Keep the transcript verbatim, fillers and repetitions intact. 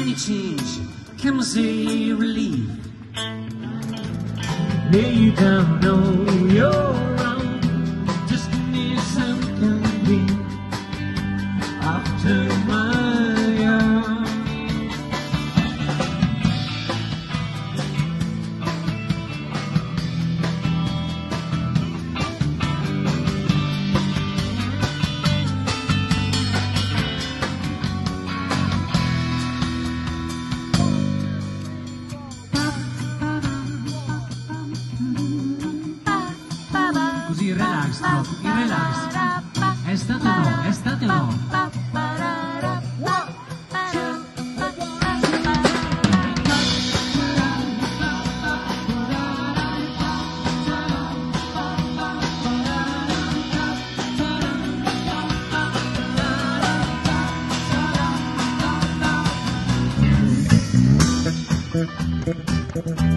any change comes a relief. Lay you down, no, you're wrong. Just give me some company after my arm. Così, relax, no, il relax. È estate o no? È estate o no? Thank you.